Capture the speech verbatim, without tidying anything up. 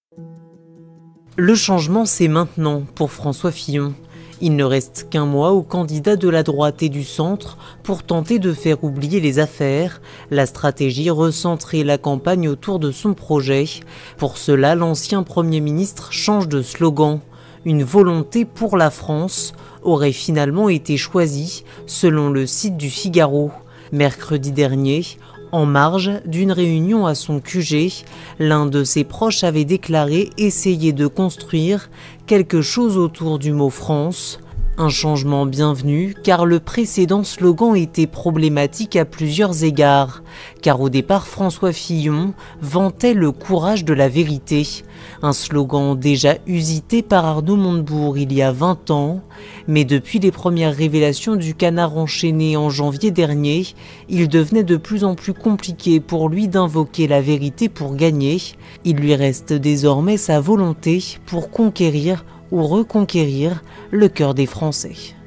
Le changement, c'est maintenant pour François Fillon. Il ne reste qu'un mois aux candidats de la droite et du centre pour tenter de faire oublier les affaires. La stratégie, recentrer la campagne autour de son projet. Pour cela, l'ancien Premier ministre change de slogan. Une volonté pour la France aurait finalement été choisie, selon le site du Figaro. Mercredi dernier, en marge d'une réunion à son Q G, l'un de ses proches avait déclaré essayer de construire quelque chose autour du mot France. Un changement bienvenu car le précédent slogan était problématique à plusieurs égards. Car au départ, François Fillon vantait le courage de la vérité. Un slogan déjà usité par Arnaud Montebourg il y a vingt ans. Mais depuis les premières révélations du Canard enchaîné en janvier dernier, il devenait de plus en plus compliqué pour lui d'invoquer la vérité pour gagner. Il lui reste désormais sa volonté pour conquérir ou reconquérir le cœur des Français.